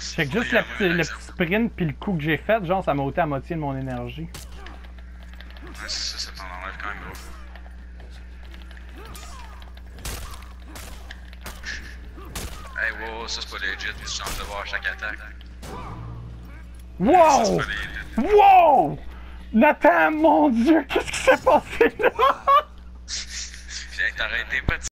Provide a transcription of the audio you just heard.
Check juste le petit sprint pis le coup que j'ai fait, genre ça m'a ôté à moitié de mon énergie. Ouais, c'est ça, ça t'en enlève quand même gros. Hey, wow, ça c'est pas legit, tu changes de voir chaque attaque. Ça, c'est Wow! pas legit. Wow! Nathan, mon dieu, qu'est-ce qui s'est passé là? Hey, t'aurais été pas